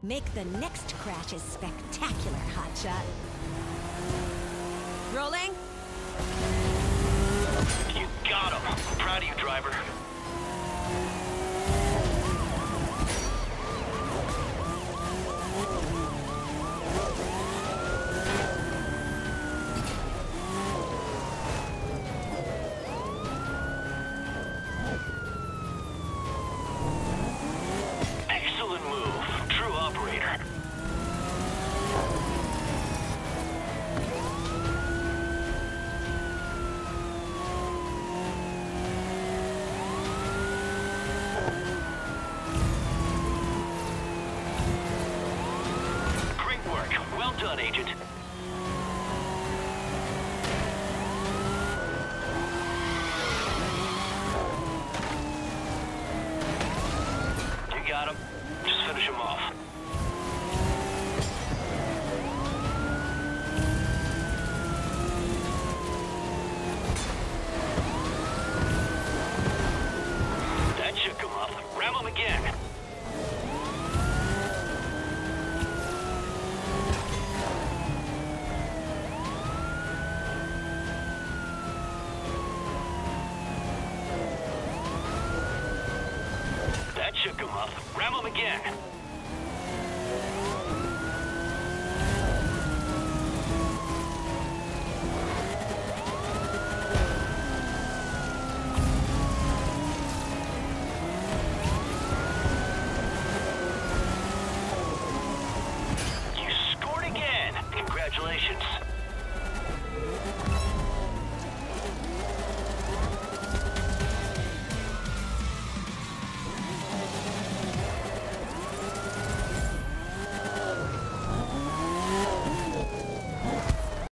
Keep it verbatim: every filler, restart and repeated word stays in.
Make the next crashes spectacular, hotshot. Rolling? You got him. I'm proud of you, driver. Excellent move. True operator. Well done, Agent. You got him. Just finish him off. That shook him up. Ram him again. That shook him up. Ram him again.